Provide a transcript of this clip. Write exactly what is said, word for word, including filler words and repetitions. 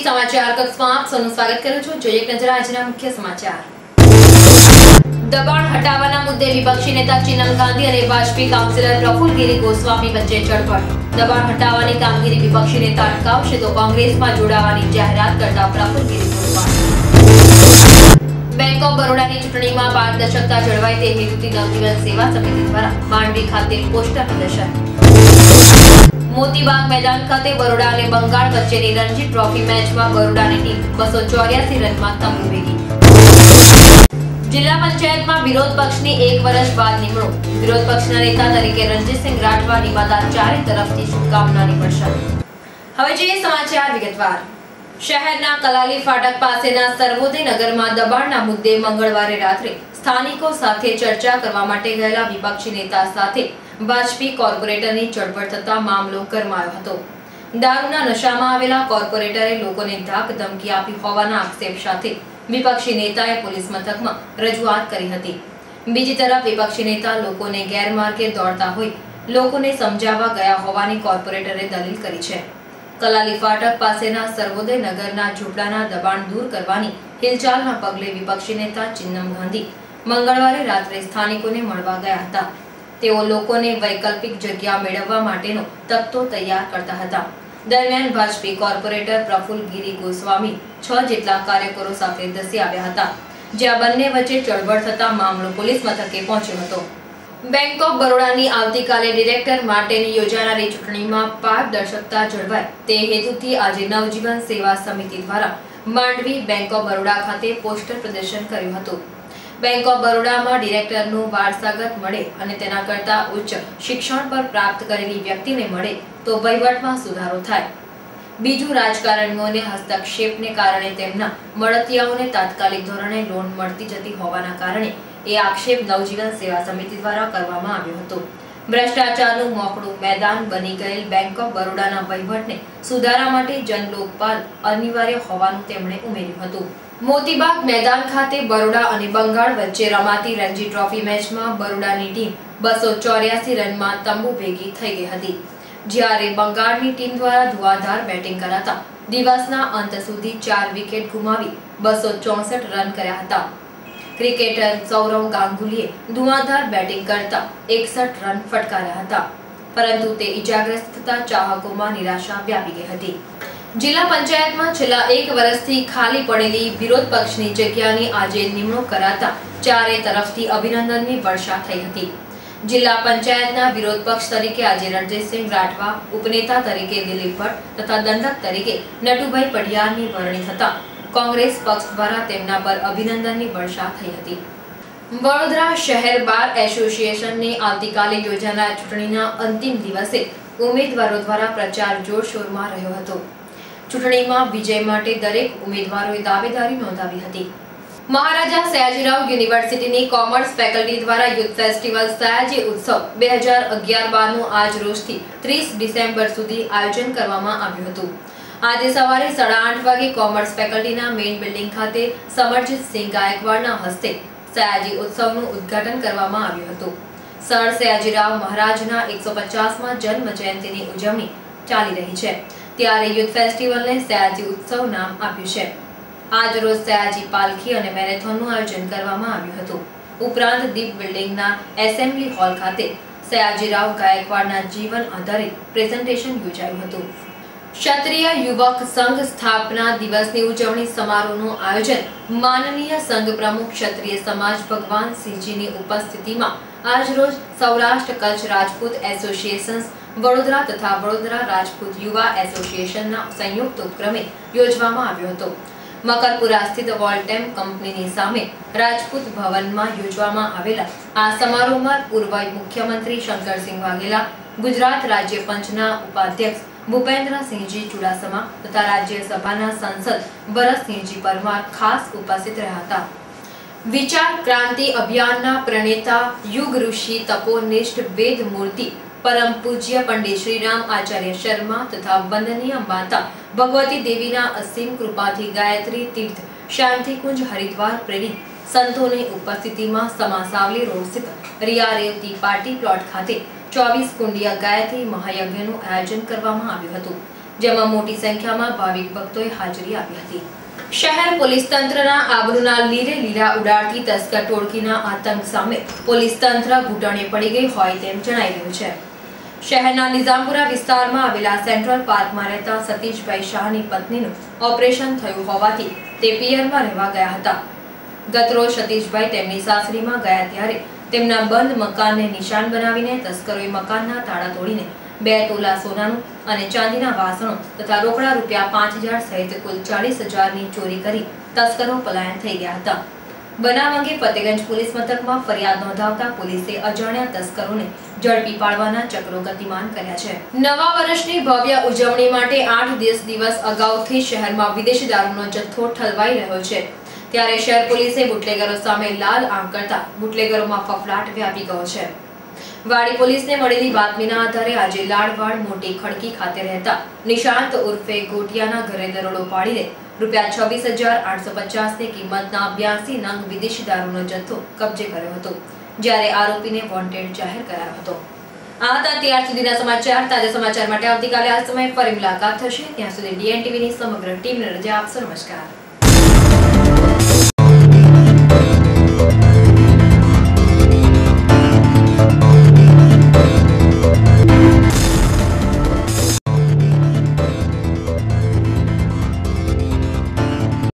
समाचार कक्षમાં આપ સૌનું સ્વાગત કરું છું। જોઈએ એક નજર આજના મુખ્ય સમાચાર। દબાણ હટાવવાના મુદ્દે વિપક્ષી नेता चिन्नम गांधी અને ભાજપી કાઉન્સિલર પ્રફુલ ગિરી ગોસ્વામી વચ્ચે ઝડપટ। દબાણ હટાવવાની કામગીરી વિપક્ષી નેતા અટકાવશે તો કોંગ્રેસમાં જોડાવાની જાહેરાત કરતા પ્રફુલ ગિરી ગોસ્વામી। બેંક ઓફ બરોડાની ચૂંટણીમાં પારદર્શકતા જળવાય તે હેતુથી નવજીવન સેવા સમિતિ દ્વારા માંડવી ખાતે પોસ્ટર પ્રદર્શન। मोतीबाग मैदान खाते बरोड़ा और बंगाल वच्चेनी रणजी ट्रॉफी मैच में बरोडानी टीम बसो चौरासी रन में तंबू भेगी। जिला पंचायत में विरोध पक्षनी एक वर्ष बाद निमणूक। विरोध पक्षना नेता तरीके रणजीत सिंह राठवा निमाता चारे तरफथी शुभकामनानी वर्षा। हवे જોઈએ સમાચાર વિગતવાર। શહેરના કલાલી ફાટક પાસેના સર્વોદય નગરમાં દબાણના મુદ્દે મંગળવારે રાત્રે સ્થાનિકો સાથે ચર્ચા કરવા માટે ગયેલા વિપક્ષી નેતા સાથે ભાજપી કોર્પોરેટરની ચળવળ થતા મામલો ગરમાયો હતો। દારૂના નશામાં આવેલા કોર્પોરેટરે લોકોને ધાક ધમકી આપી હોવાના આક્ષેપ સાથે વિપક્ષી નેતાએ પોલીસ મથકમાં રજૂઆત કરી હતી। બીજી તરફ વિપક્ષી નેતા લોકોને ગેરમાર્ગે દોડતા હોય લોકોને સમજાવવા ગયા હોવાની કોર્પોરેટરે દલીલ કરી છે। કલાલી ફાટક પાસેના સર્વોદય નગરના ઝૂંપડાના દબાણ દૂર કરવાની હિલચાલના પગલે વિપક્ષી નેતા ચિન્નમ ગાંધી મંગળવારે રાત્રે સ્થાનિકોને મળવા ગયા હતા। તેઓ લોકોને વૈકલ્પિક જગ્યા મેળવવા માટેનો તખ્તો તૈયાર કરતા હતા। દરમિયાન ભાજપી કોર્પોરેટર પ્રફુલ ગિરી ગોસ્વામી છ જેટલા કાર્યકરો સાથે ધસી આવ્યા હતા, જ્યાં બંને વચ્ચે ચળવળ થતા મામલો પોલીસ મથકે પહોંચ્યો હતો। બેંક ઓફ બરોડાની આવતીકાલે ડિરેક્ટર માટેની યોજાનારી ચૂંટણીમાં પારદર્શકતા જળવાય તે હેતુથી આજે નવજીવન સેવા સમિતિ દ્વારા માંડવી બેંક ઓફ બરોડા ખાતે પોસ્ટર પ્રદર્શન કર્યું હતું। બેંક ઓફ બરોડામાં ડિરેક્ટરનું વારસાગત મળે અને તેના કરતા ઉચ્ચ શિક્ષણ પર પ્રાપ્ત કરેલી વ્યક્તિને મળે તો વહીવટમાં સુધારો થાય। બીજું, રાજકારણીઓને હસ્તક્ષેપને કારણે તેમના મળતિયાઓને તાત્કાલિક ધોરણે લોન મળતી જતી હોવાના કારણે એ આક્ષેપ નવજીવન સેવા સમિતિ દ્વારા કરવામાં આવ્યો હતો। ભ્રષ્ટાચારનું મોકળું મેદાન બની ગયેલ બેંક ઓફ બરોડાના વહીવટને સુધારા માટે જનલોકપાલ અનિવાર્ય હોવાનું તેમણે ઉમેર્યું હતું। મોતીબાગ मैदान खाते बरोड़ा और बंगाल वच्चे रमाती रणजी ट्रॉफी मैच में बरोडानी टीम बसो चौरासी रन में तंबू भेगी थई गई हती। ज्यारे बंगाळनी टीम द्वारा धुआधार बैटिंग कराता दिवसना अंत सुधी चार विकेट गुमावी बसो चौसठ रन कर्या हता। क्रिकेटर सौरव गांगुलीए धुआधार बैटिंग करता एकसठ रन फटकार्या हता, परंतु ते इजाग्रस्त थता चाहकोमां निराशा व्यापी गई हती। जिला पंचायत में छेल्ला एक वर्षथी खाली पड़ेली विरोध पक्षनी जग्यानी आज निमणूक कराता चारे तरफथी अभिनंदननी वर्षा थई हती। जिला पंचायतना विरोध पक्ष तरीके आज रणजीत सिंह राठवा, उपनेता तरीके दिलीप भट्ट तथा दंडक तरीके नटुभाई पडियारनी वरणी थता कांग्रेस पक्ष द्वारा तेमना पर अभिनंदननी वर्षा थई हती। वडोदरा शहर बार एसोसिएशननी आवतीकाले योजानार चूंटणीना अंतिम दिवसे उमेदवारों द्वारा प्रचार जोरशोरमा रह्यो हतो। चूंटणीमां विजय माटे दरेक उमेदवारोए दावेदारी नोंधावी हती। महाराजा सयाजीराव यूनिवर्सिटीनी कॉमर्स फेकल्टी द्वारा यूथ फेस्टिवल सयाजी उत्सव બે હજાર અગિયાર બારનું आज रोजथी ત્રીસ ડિસેમ્બર સુધી आयोजन करवामां આવ્યું હતું। આજે સવારે સાડા આઠ વાગે કોમર્સ ફેકલ્ટીના મેઇન બિલ્ડિંગ ખાતે સમરજીત સિંહ ગાયકવાડના હસ્તે સયાજી ઉત્સવનું ઉદ્ઘાટન કરવામાં આવ્યું હતું। સર સયાજીરાવ મહારાજના એકસો પચાસમા જન્મ જયંતિની ઉજવણી ચાલી રહી છે, ત્યારે યુથ ફેસ્ટિવલને સયાજી ઉત્સવ નામ આપ્યું છે। આજ રોજ સયાજી પાલખી અને મેરેથોનનું આયોજન કરવામાં આવ્યું હતું। ઉપરાંત દીપ બિલ્ડિંગના એસેમ્બલી હોલ ખાતે સયાજીરાવ ગાયકવાડના જીવન આધારિત પ્રેઝન્ટેશન યોજાયું હતું। क्षत्रिय युवक संघ स्थापना दिवसनी उजवणी समारोहનું आयोजन माननीय संघ प्रमुख क्षत्रिय समाज भगवान सिंहजीनी उपस्थितिमां आज रोज सौराष्ट्र कच्छ राजपूत एसोसिएशन्स वडोदरा तथा वडोदरा राजपूत युवा एसोसिएशनना संयुक्त उपक्रमे योजवामां આવ્યો હતો। મકરપુરા સ્થિત વોલ્ટેમ કંપનીની સામે રાજપૂત ભવનમાં યોજવામાં આવેલા આ સમારોહમાં પૂર્વ મુખ્યમંત્રી શંકરસિંહ વાઘેલા, ગુજરાત રાજ્ય પંચના ઉપાધ્યક્ષ भूपेन्द्र सिंहजी चुड़ासमा तथा राज्यसभाना सांसद भरतसिंहजी परमार खास उपस्थित रह्या हता। विचार क्रांति अभियानना प्रणेता युग ऋषि तपोनिष्ठ वेद मूर्ति परम पूज्य पंडित श्रीराम आचार्य शर्मा तथा वंदनीय माता भगवती देवीना असीम कृपाथी गायत्री तीर्थ शांति कुंज हरिद्वार प्रेरित संतोनी उपस्थितिमां समासावली रोड स्थित रिया रेवती पार्टी प्लॉट खाते चौबीस कुंडिया गायत्री महायज्ञનું આયોજન કરવામાં આવ્યું હતું। જેમાં મોટી સંખ્યામાં ભાવિક ભક્તોએ હાજરી આપી હતી। શહેર પોલીસ તંત્રના આબરૂના લીરે લીલા ઉડાડતી તસ્કર ટોળકીના આતંક સામે પોલીસ તંત્ર ઘૂંટણે પડી ગઈ હોય તેમ જણાઈ રહ્યું છે। શહેરના નિઝામપુરા વિસ્તારમાં આવેલા સેન્ટ્રલ પાર્કમાં રહેતા સતીશભાઈ શાહની પત્નીનું ઓપરેશન થયું હોવાથી તે પિયરમાં રહેવા ગયા હતા। ગતરોજ સતીશભાઈ તેમની સાસરીમાં ગયા ત્યારે તેમના બંધ મકાનને નિશાન બનાવીને તસ્કરોએ મકાનના તાળા તોડીને બે તોલા સોનાનું અને ચાંદીના વાસણો તથા રોકડા રૂપિયા પાંચ હજાર સહિત કુલ ચાલીસ હજારની ચોરી કરી તસ્કરો પલાયન થઈ ગયા હતા। બનાવ અંગે ફતેગંજ પોલીસ મથકમાં ફરિયાદ નોંધાવતા પોલીસે અજાણ્યા તસ્કરોને ઝડપી પાડવાના ચક્રો ગતિમાન કર્યા છે। નવા વર્ષની ભવ્ય ઉજવણી માટે આઠ દસ દિવસ અગાઉથી શહેરમાં વિદેશી દારૂનો જથ્થો ઠલવાઈ રહ્યો છે, ત્યારે શહેર પોલીસે બુટલેગરો સામે લાલ આંખ કરતા બુટલેગરોમાં ફફડાટ વ્યાપી ગયો છે। વાડી પોલીસને મળેલી બાતમીના આધારે આજે લાડવાડ મોટી ખડકી ખાતે રહેતા નિશાંત ઉર્ફે ગોટિયાના ઘરે દરોડો પાડીને રૂપિયા છવ્વીસ હજાર આઠસો પચાસ ની કિંમતના બ્યાસી નંગ વિદેશી દારૂનો જથ્થો કબજે કર્યો હતો, જ્યારે આરોપીને વોન્ટેડ જાહેર કરાયો હતો। આ હતા ત્યાર સુધીના સમાચાર। તાજા સમાચાર માટે આવતીકાલે આ સમયે ફરી મુલાકાત થશે। ત્યાં સુધી ડીએન ટીવીની સમગ્ર ટીમને રજા આપશો। નમસ્કાર।